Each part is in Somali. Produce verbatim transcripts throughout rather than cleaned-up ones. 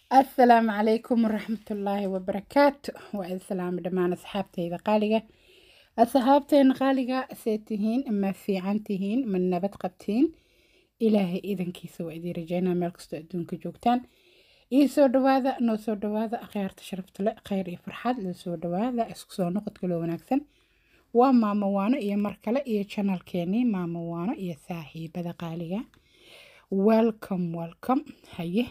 السلام عليكم ورحمة الله وبركاته والسلام دمان أصحابتي إذا قالقة أصحابتين قالقة سيتهين أما في عنتهين من نبت قبتين إلهي إذن كيسو إذي رجينا ملكستو أدونك جوكتان إيسو دواذا نوسو دواذا أخيار تشرفت لأ خير إي فرحاد لسو دواذا إسكسو نقط كلو ونكسن وما موانا إيا مركلة إيا channel كيني ما موانا إيا ساحي بدا قالقة welcome welcome هيه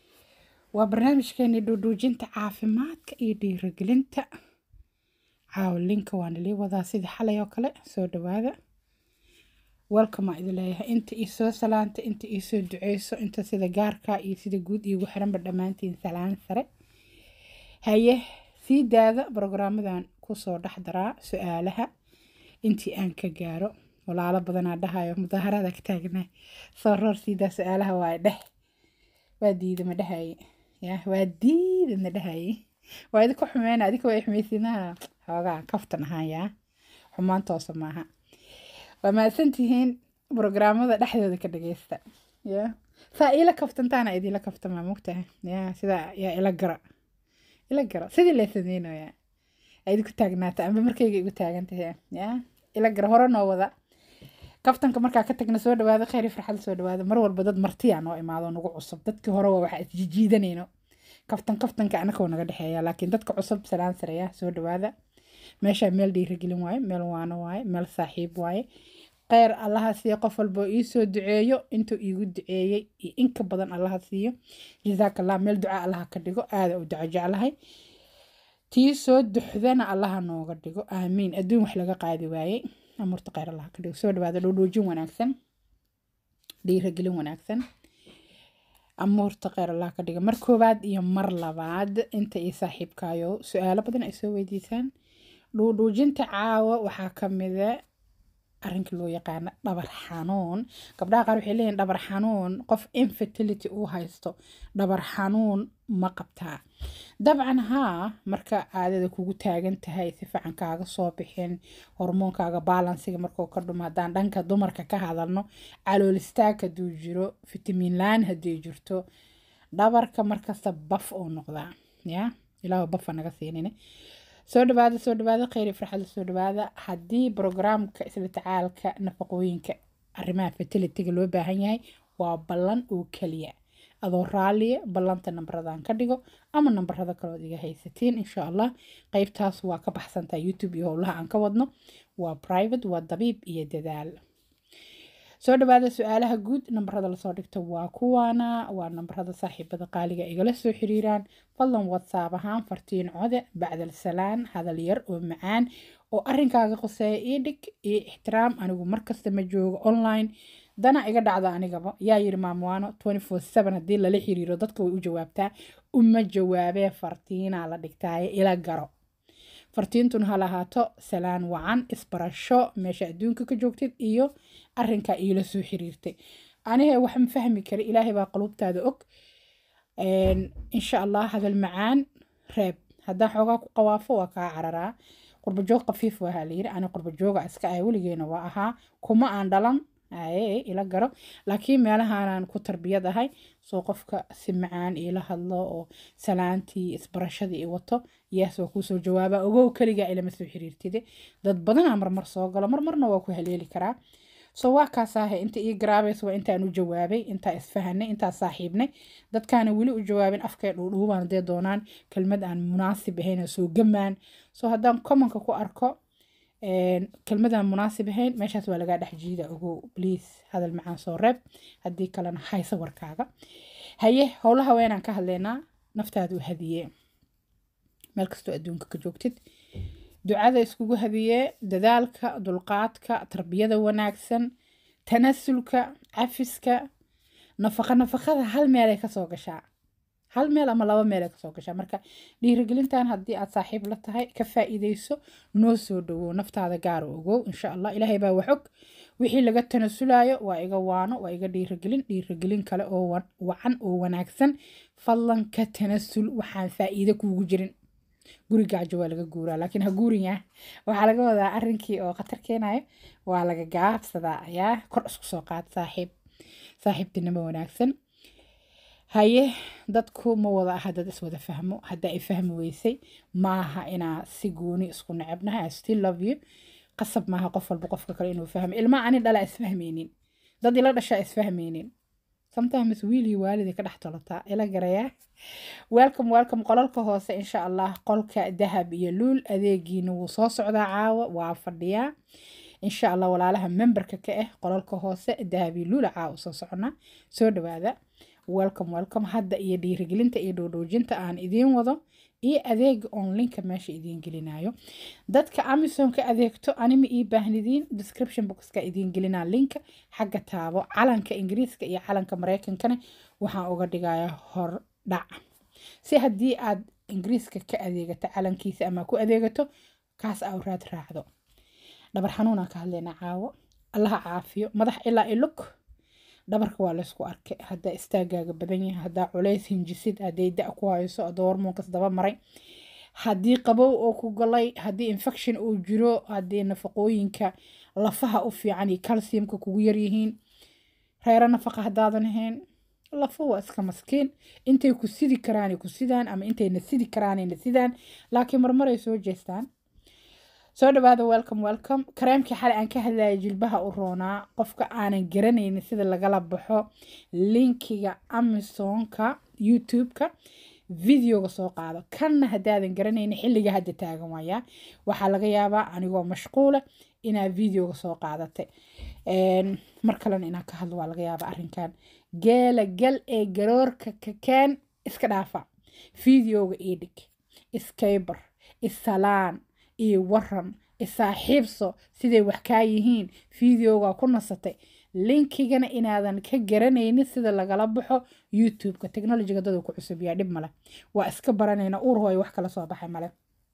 وبرنامجكيني دودوجينتا caafimaadka iyo dhiirigelinta caawilinka waan lii wadaa sidii xalay oo kale soo dhawaada welcome idin leeyahay inta ii soo salaanta inta ii soo duceyso inta sida gaarka iyo sida guud iigu xiranba dhammaantiin salaan sare haye sii daada programmadan kusoo dhex daraa su-aalaha intii aan ka gaaro walaalo badanaa dhahayo mudaharada ka taagnaa soo roor siidaa su-aalaha waa dheh waa diida ma dhahaye يا ودي إن هاي وإذا كحمين هذيك ويحميسينها هذا كفتن هاي يا حمان توصل معها وما سنتهين برنامج هذا لحد ذيك الدقيقة يا فإلى كفتن تانا إذا إلى كفتن ما مكته يا سيدا يا إلى جرا إلى جرا سيدي اللي سنينه يا إذا كنت تاجنات أم بمركي كنت تاجنت هي يا إلى جرا هرنا وذا كفتن كمركا كتجنا سود وهذا خير في حال سود وهذا مرور بدد مرتيع نوع ما هذا نقول عصب دتك هروا واحد جديدنينو كفتن كفتن كأنا كونا قد حيا لكن دتك عصب سلام سريع سود وهذا ماشى ميل دي رجل واي ميل وانا واي ميل صاحب واي غير الله سيقف البويس دعيه انتو يقول دعيه إنك بدن الله سيو جزاك الله ميل دعاء الله كدقو هذا ودعاء جعلها تي سود دحذنا الله نو قدقو آمين أدوم حلقة قاعدة واي أمورت غير الله كدو سود بعد لولوجين وناكسن دي رجلين وناكسن أمورت غير الله كدو مركو بعد يمر لبعد أنت إيه صاحب كايو سؤال بدنا يسوي ديسان لولوجين تعاوى وحاكم ذا أرنك لو يقان دبر حنون قبل قالوا حلين دبر حنون قف infertility أو هايستو دبر حنون ما قبتها طبعا ها مركا عادة كوجو تاجن تهاي ثفعن كاغا صوبحين هرمون كاغا بالانسيغ مركو كردو مادان دانكا دومركا كهادلنو علو الاستاكا دو جيرو فيتامين لان هدي جرتو دبركا مركا سبف أو نقضا يا إلاو بفا نغسينيني soo dhawaada soo dhawaada kheyr farxad soo dhawaada hadii barnaamijka isla tacaalka nafaqooyinka arrimaha fertility-ga loo baahan yahay waa ballan oo kaliya adoo raaliye ballanta nambradan ka dhigo ama nambarada kale oo iga haysatiin insha Allah qaybtaas waa ka baxsantaa YouTube iyo howlaha aan ka wadno waa private waa dabiib iyo dadaal soo dhawaada su'aalaha guud nambarada la soo dhigto waa kuwana waa nambarada saaxiibada qaaliga igala soo xiriiraan fadlan WhatsApp ahaan fartiin code bacda salaan hadal yar oo macaan oo arrinkaaga qoseeya ii dhig iyo ixtiraam anigu markasta ma joogo online dana iga dhacda anigaba yaa yiri maamwaano twenty-four seven hadii la xiriiro dadka way u jawaabtaa uma jawaabee fartiina la dhigtaaye ila garo fartiintun ha lahaato salaan wacan isbarasho meesha adduunka ka joogtid iyo arrinka iila soo xiriirtay aniga waxaan fahmi karay ilaahay baa qalubtaada og een insha Allah hadal macaan reeb haddaan xoogaa ku qawaafo waa kaa cararaa qurba joog qafiif waa haliir ana qurba jooga iska ay weligeena waa ahaa kuma aan dhalan ay ila garo laakiin meelahaan ku tarbiyad ahay soo qofka si macaan ila hadlo oo salaantii isbarashadii wato yes waa ku soo jawaaba ogow kaliga ila ma soo xiriirtide dad badan mar mar soo galo mar marna waa ku haleeli karaa soo waa ka saahay inta ii garaabeys waa inta aanu jawaabay inta isfahanay inta saaxiibnay dadkaana wali u jawaabin afkay dhuudhuubaan dee doonaan kelmad aan munaasib ahayn soo gamaan soo haddaan comment-ka ku arko kelmadan munaasib ahayn meeshaas waa laga dhex jiida ogow please hadal macaan soo reeb haddii kalena haysa warkaaga haye howlaha weynaan ka hadlaynaa naftaada u hadiye meel kastoo adduunka ka joogtid ducada iskugu hadiye dadaalka dulqaadka tarbiyada wanaagsan tanasulka cafiska nafaqa nafaqada hal meel ay ka soo gashaa hal meel ama laba meel ay ka soo gashaa marka dhiirigelintan haddii aad saaxiib la tahay ka faa'iideyso noo soo dhawow naftaada gaar ogow insha Allah ilaahay baa waxog wixii laga tanasulayo waa iga waano waa iga dhiirigelin dhiirigelin kale oo wacan oo wanaagsan fadlan ka tanasul waxaan faa'iido kuugu jirin guriga waa laga guuraa laakiin ha guurinya waxa laga wadaa arrinkii oo khatar keenayo waa laga gaabsadaa yaa kor isku soo qaad saaxiib saaxiibtinimo wanaagsan haye dadku ma wada aha dad iswada fahmo haddaa i fahmi weysay maaha inaa si gooni isku necebnahay I still love you qasab maaha qof walba qofka kale inuu fahmo ilma ani dhala isfahmaynin dad ila dhashaa isfahmaynin sometimes wiilii waalidii ka dhex tolotaa ila garaya welcome welcome qolalka hoose insha allah qolka dahab iyo luul adeegiina wuu soo socdaa caawa waa fadhiyaa insha allah walaalaha memberka ka ah qolalka hoose dahab iyo luul caawa soo socona soo dhawaada welcome welcome hadda iyo dhiirigelinta iyo dhoodhoojinta aan idiin wado iyo adeeg on linka meesha idiin gelinayo dadka Amazon ka adeegto anima ii baahnidiin description boxka idiin gelinaa linka xagga taabo calanka Ingiriiska iyo calanka Mareykankana waxaan uga dhigayaa hor dhac si haddii aad Ingiriiska ka adeegato calankiisa ama ku adeegato kaas aad raad raacdo dhabar xanuuna ka hadlayna caawo Allah caafiyo madax ilaa iluk dhabarka waa la isku arkay hadda istaagaaga badan yahay hadda culays hinjisid haday da ku hayso adoo hormoonkas daba maray hadii qabow oo ku galay hadii infection uu jiro hadii nafaqooyinka lafaha u fiican iyo calciumka kugu yar yihiin reera nafaqa hadaadan ahayn lafa waa iska maskiin intay ku sidi karaan ku sidaan ama intay na sidi karaan na sidaan laakiin marmar ay soo jeestaan soo dhawaada welcome welcome kareemkii xalay aan ka hadlayay jilbaha u roonaa qofka aanan garanaynin sida lagala baxo linkiga Amazonka YouTube-ka videoga soo qaado kanna hadaadan garanaynin xilliga hadda taagan waaya waxa laga yaabaa anigoo mashquula inaa videoga soo qaadatay een mar kalena inaan ka hadlo waa laga yaabaa arrinkan geela gal ee garoorka ka keen iska dhaafa videoga edit iskaybar isalaan iyo waran isaaxiibso siday wax ka yihiin videoga ku nasatay linkigana inaadan ka garanaynin sida lagala baxo YouTube-ka technology-ga dadku ku cusub yaa dhib male waa iska baranayna uur hooy wax kala soo baxay male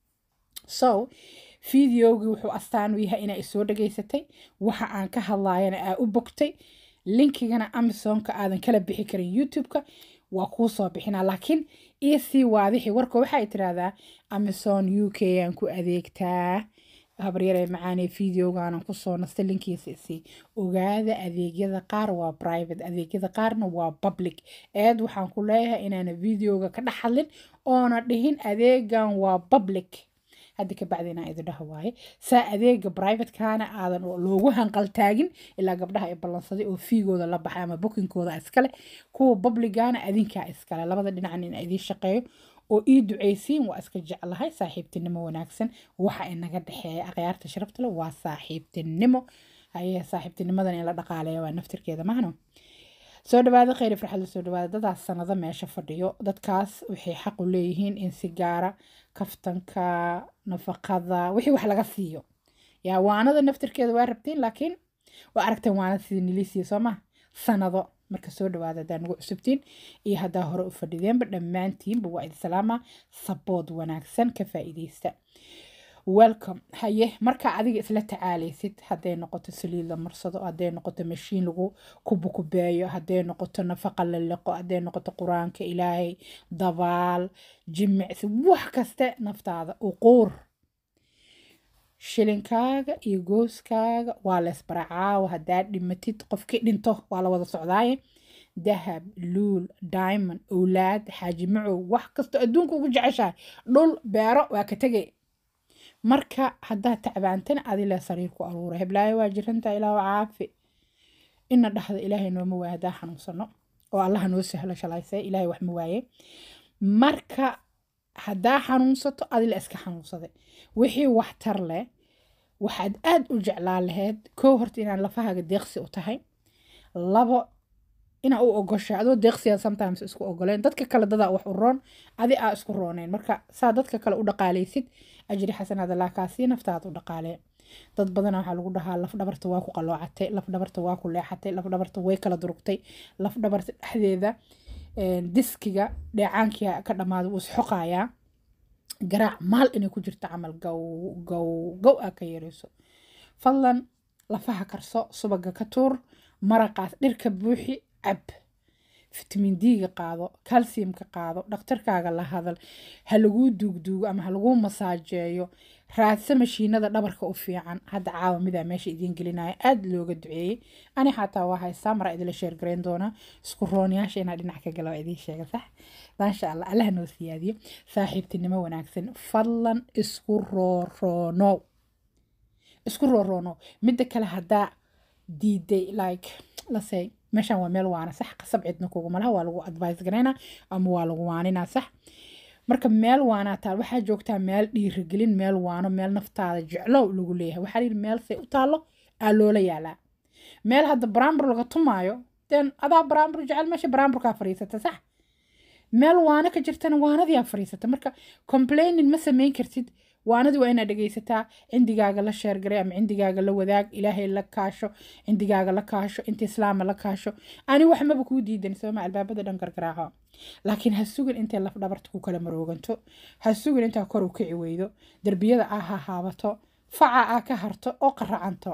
so videogu wuxuu astaan u yahay inay soo dhageysatay waxa aan ka hadlaayana aa u bogtay linkigana Amazon-ka aadan kala bixi karin YouTube-ka waa ku soo bixina laakiin isi waadixi warka waxa ay tiraahdaa Amazon U K aan ku adeegtaa habaryare macaanay videogan ku soo nastay linkiisa isi ogaada adeegyada qaar waa private adeegyada qaarna waa public eed waxaan ku leeyahay inaan videoga ka dhaxalin oona dhihin adeegan waa public hadda ka bacdina idin dhaha waaye saa adeega private kaana aadan loogu hanqal taagin ilaa gabdhaha ay ballansaday oo fiigooda la baxay ama bookingkooda iskale kuwa publicana adinka iskale labada dhinac in ay idin shaqeeyo oo ii duceysiin waa iska jeclahay saaxiibtinimo wanaagsan waxa inaga dhaxeeya aqyaarta sharafta leh waa saaxiibtinimo haye saaxiibtinimadan in la dhaqaaleeyo waa naftirkeeda mahno soo dhawaada khayr farxad soo dhawaada dadaas sanada meesha fadhiyo dadkaas waxay xaq u leeyihiin in si gaara kaftanka nafaqada wixii wax laga siiyo yaa waanada naftirkeeda waa rabtiin laakiin waa aragteen waanada sidii nilisiyo soo ma sanado marka soo dhawaada haddaa nagu cusubtiin iyo haddaa hore u fadhideenba dhammaantiinba waa idin salaama sabood wanaagsan ka faa'iidaysta welcome haye marka adiga isla tacaalaysid haday noqoto saliid la marsado haday noqoto mashiin lagu kubukubeeyo haday noqoto nafaqa la liqo haday noqoto quraanka ilaahay dabaal jimicsi wax kaste naftaada u qoor shilinkaaga iyo gooskaaga waa la isbaracaawa hadaa dhimatid qofkii dhinto waa la wada socdaaye dahab luul diamond awlaad xaaji macow wax kasto adduunka ugu jeceshahay dhul beero waa ka tegay marka haddaa tacbaantana adila sariir ku aruura heblaayo waa jiranta ilaahu caafi ina dhaxda ilaahay nooma waa hadaa xanuunsano oo allah noo sahlo shalaysay ilaahay wax ma waaye marka haddaa xanuunsato adila iska xanuunsaday wixii wax tar leh waxaad aad u jeclaa lahayd koo horta inaan lafahaaga deeqsi u tahay labo ina u ogoshaa adoo deeqsiya sometimes isku ogoleen dadka kale dadaa wax u roon adi aa isku rooneen marka saa dadka kale u dhaqaalaysid ajri xasanaad Allah ka sii naftaada u dhaqaalee dad badan waxa lagu dhahaa laf dhabarta waa ku qaloocatay laf dhabarta waa ku leexatay laf dhabarta way kala durugtay laf dhabarta dhexdeeda een diskiga dheecaankiya ka dhamaado uu xoqayaa garaac maal inay ku jirto amal gow gow gow aa ka yeerayso fadlan lafaha karso subaga ka tuur maraqaas dhirka buuxi ab fitamiin D-ga qaado calciumka qaado dhakhtarkaaga la hadal ha laguu duugduugo ama ha laguu masaajeeyo raadsa mashiinada dhabarka u fiican hadda caawa midaa meesha idiin gelinaya aada looga duceeyey ani xataa waa haystaa mara idila sheergarayn doonaa isku rooniyaasha inaa dhinac ka gala waa idiin sheega sax maasha allah allaha noo siyaadiyo saaxiibtinimo wanaagsan fadlan isku rooroonow isku rooroonow midda kale haddaa diiday like let's say meeshaan waa meel waana sax qasab cidna kuguma laha waa lagu advice garaynaa ama waa lagu waaninaa sax marka meel waanaa taal waxaa joogtaa meel dhiirigelin meel waano meel naftaada jeclow lagu leeyahay waxaa layidhi meel say u taallo aa loola yaalaa meel hadda baraambur laga tumaayo den adaa baraambur jecel meesha baraamburkaa fadhiisata sax meel waano ka jirtana waanadii aa fadhiisata marka complaining ma samayn kartid waanadii waa inaad dhegaysataa cindigaaga la sheergaray ama cindigaaga la wadaag ilaahay la kaasho cindigaaga la kaasho inta islaama la kaasho ani wax maba kuu diidan sooma albaabada dhan gargaraaco laakiin ha sugin intay laf dhabarta ku kala marooganto ha sugin intaa kor u kici weydo darbiyada aa ha haabato faca aa ka harto oo qaracanto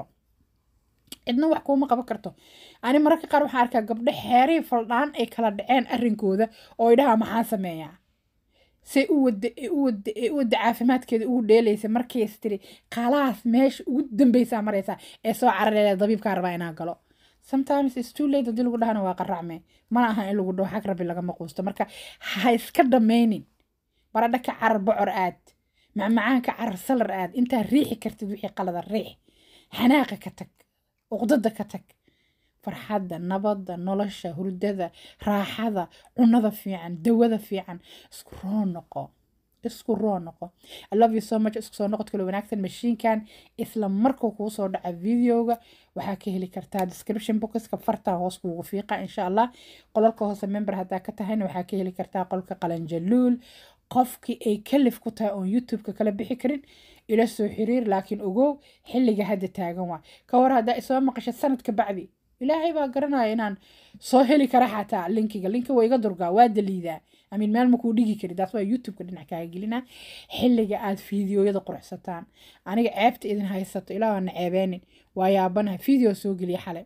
cidna wax kuuma qaban karto ani mararka qaar waxaan arkaa gabdho xeerii faldhaan ay kala dhaceen arrinkooda oo idhaha maxaan sameeyaa say u wada u wada u wada caafimaadkeeda ugu dheelaysa markay istiri qaalaas meesha ugu dambaysaa maraysaa ee soo carareeda dabiibkaa rabaa inaa galo sometimes it's too late haddii lagu dhahana waa qaracme mana aha in lagu dhaho xag rabbi lagama quusto marka ha iska dhamaynin baradha ka carar bocor aad macmacaan ka carar salar aad intaa riixi kartid wixii qalada riix xanaaqa ka tag uqdada ka tag farxadda nabadda nolosha hurdada raaxada cunada fiican dawada fiican isku roo noqo isku roo noqo I love you so much isku soo noqod kale wanaagsan mashiinkan isla markuu kuu soo dhaca videoga waxaa ka heli kartaa description boxka farta hoos kuugu fiiqa insha allah qolalka hoose member haddaa ka tahayna waxaa ka heli kartaa qolka qalanjaluul qofkii ay kalif ku tahay oon youtube-ka kala bixi karin ila soo xiriir laakiin ogow xilliga hadda taagan waa ka war haddaa isoo maqasha sanadka bacdi ilaahay baa garanaya inaan soo heli kara xataa linkiga linka waa iga durgaa waa daliidaa amin meel makuu dhigi kari daas waa youtube-ka dhinac kaaga gelinaa xilliga aad fiidiyoyada quruxsataan aniga ceebta idin haysato ilaa waana ceebeenin waa yaabanaha video soo geliya xalay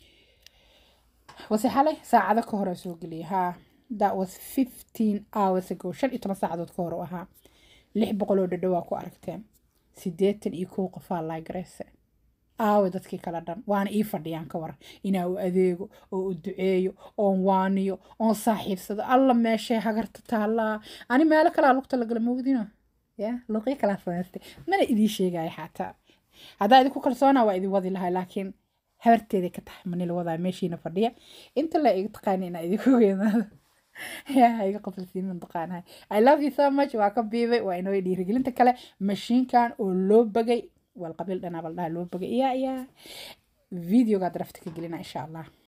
wase xalay saacado ka hore soo geliya haa that was fifteen hours ago shan iyo toban saacadood ka hor u ahaa lix boqol oo dhadho waa ku aragteen siddeetan iyo kow qofaa laagareysa aawe dadkii kala dhan waana ii fadhiyaan ka war inaa u adeego oo u duceeyo oon waaniyo oon saaxiibsado alla meeshay hagarta taallaa ani meelo kalaa lugta lagala moogdino ya luqyo kalaa samaystay mana idii sheegaya xataa haddaa idinku kalsoonaa waa idin wadi lahay laakiin habarteeday ka tahay manila wadaa meeshiina fadhiya inta la iga taqaani inaa idinku weynaado yaa iga qofalsiin man taqaanahay I love you so much waa ka biibay waa inoo dhiirigelinta kale mashiinkan oo loo bagay والقبيل أنا بالله لو بقى يا يا فيديو قاعد رفتك قلنا إن شاء الله